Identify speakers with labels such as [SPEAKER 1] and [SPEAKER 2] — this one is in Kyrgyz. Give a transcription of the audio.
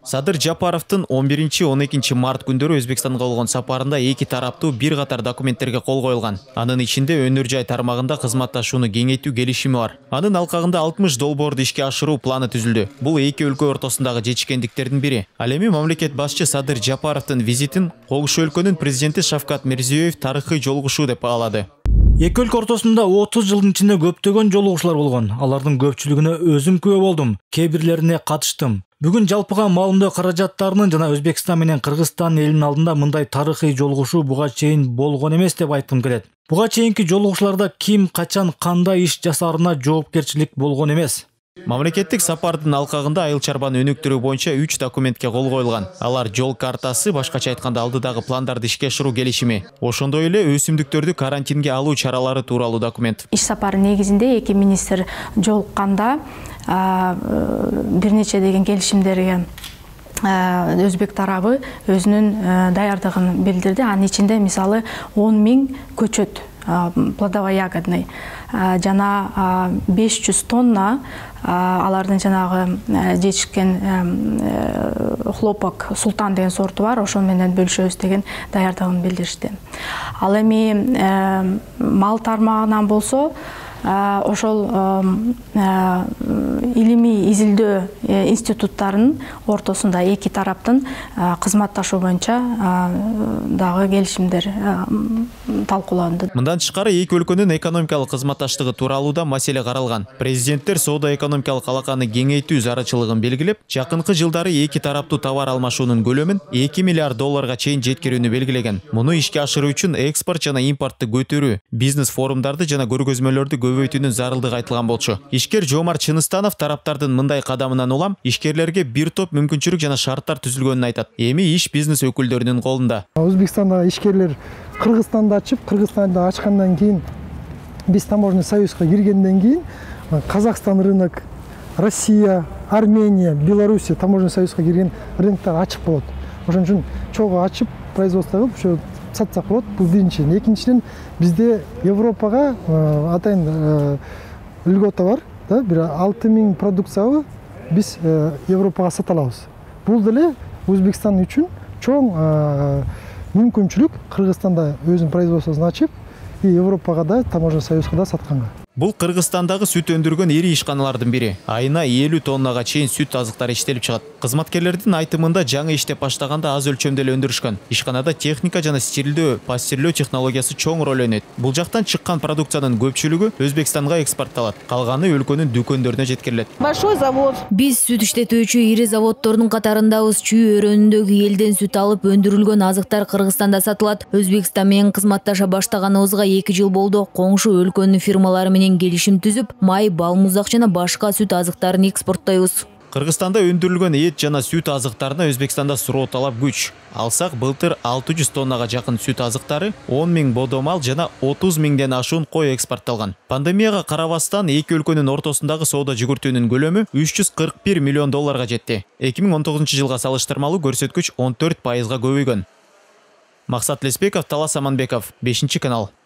[SPEAKER 1] Садыр Жапаровдун 11-12 март күндөрү Өзбекстанга болгон сапарында эки тараптуу бир катар документтерге кол коюлган. Анын ичинде өнөр жай тармагында кызматташууну кеңейтүү келишими бар. Анын алкагында 60 долбоорду ишке ашыруу планы түзүлдү. Бул эки өлкө ортосундагы жетишкендиктердин бири. Ал эми мамлекет башчы Садыр Жапаровдун визитин коңшу өлкөнүн президенти Шавкат Мирзиёев тарыхый жолугушуу деп баалады.
[SPEAKER 2] Эки өлкө ортосунда 30 жылдын ичинде көптөгөн жолугушуулар болгон. Алардын көпчүлүгүнө өзүм күбө болдум, кээ бирлерине катыштым. Бүгүн жалпыга маалымдоо каражаттарынын жана Өзбекстан менен Кыргызстан элинин алдында мындай тарыхый жолугушуу буга чейин болгон эмес деп айткым келет. Буга чейинки жолугушууларда ким, качан, кандай иш жасаарына жоопкерчилик болгон эмес.
[SPEAKER 1] Мамлекеттик сапардын алкагында айыл чарбаны өнүктүрүү боюнча 3 документке кол коюлган. Алар жол картасы, башкача айтканда алдыдагы пландарды ишке ашыруу келишими. Ошондой эле өсүмдүктөрдү карантинге алуу чаралары тууралуу документ.
[SPEAKER 3] Иш сапары негизинде эки министр жолукканда бир нече деген келишимдерге Өзбек тарабы өзүнүн даярдыгын билдирди. Анын ичинде мисалы 10 000 көчөт плодово-ягодный жана 500 тонна алардын жанагы жетишкен хлопок султан деген сорту бар, ошо менен бөлүшөбүз деген даярдыгын билдиришти. Ал эми мал тармагынан болсо ошол илимий изилдөө институттарынын ортосунда эки тараптын кызматташуу боюнча дагы келишимдер талкууланды.
[SPEAKER 1] Мындан тышкары эки өлкөнүн экономикалык кызматташтыгы тууралуу да маселе каралган. Президенттер соода-экономикалык алаканы кеңейтүү зарылчылыгын белгилеп, жакынкы жылдары эки тараптуу товар алмашуунун көлөмүн 2 миллиард долларга чейин жеткирүүнү белгилеген. Муну ишке ашыруу үчүн экспорт жана импортты көтөрүү, бизнес форумдарды жана көргөзмөлөрдү көбөйтүүнүн зарылдыгы айтылган болчу. Ишкер Жомарт Чыныстанов тараптардын мындай кадамынан улам ишкерлерге бир топ мүмкүнчүлүк жана шарттар түзүлгөнүн айтат. Эми иш бизнес өкүлдөрүнүн колунда.
[SPEAKER 4] Өзбекстандагы ишкерлер Кыргызстанда ачып, Кыргызстанда ачкандан кийин биз таможенный союзга киргенден кийин Казакстан рынок, Россия, Армения, Белоруссия таможенный союзга кирген рыноктар ачык болот. Ошон үчүн чогуу ачып производство кылып ошо сатсак болот. Бул биринчиден. Экинчиден бизде Европага атайын льгота бар, да, бир 6 000 продукцияны биз Европага сата алабыз. Бул деле Өзбекстан үчүн чоң мүмкүнчүлүк Кыргызстанда өзүнүн производствосун ачып, Европага да таможенный союзга да сатканга.
[SPEAKER 1] Бул Кыргызстандагы сүт өндүргөн ири ишканалардын бири. Айына 50 тоннага чейин сүт азыктары иштелип чыгат. Кызматкерлердин айтымында жаңы иштеп баштаганда аз өлчөмдө эле өндүрүшкөн. Ишканада техника жана стилдөө, пастирлөө технологиясы чоң роль ойнойт. Бул жактан чыккан продукциянын көпчүлүгү Өзбекстанга экспортталат. Калганы өлкөнүн дүкөндөрүнө жеткирилет.
[SPEAKER 5] Большой завод.
[SPEAKER 6] Биз сүт иштетүүчү ири заводдордун катарындабыз. Чүй өрөөнүндөгү элден сүт алып өндүрүлгөн азыктар Кыргызстанда сатылат. Өзбекстан менен кызматташа баштаганыбызга 2 жыл болду. Коңшу өлкөнүн фирмалары менен келишим түзүп, май, балмуздак жана башка сүт азыктарын экспорттойбуз.
[SPEAKER 1] Кыргызстанда өндүрүлгөн эт жана сүт азыктарына Өзбекстанда суроо талап күч. Алсак былтыр 600 тоннага жакын сүт азыктары, 10 000 бодомал жана 30 000ден ашуун кой экспортталган. Пандемияга карабастан эки өлкөнүн ортосундагы соода жүгүртүүнүн көлөмү 341 миллион долларга жетти. 2019 жылга салыштырмалуу көрсөткүч 14% көбөйгөн. Максат Леспеков, Талас Аманбеков, 5 канал.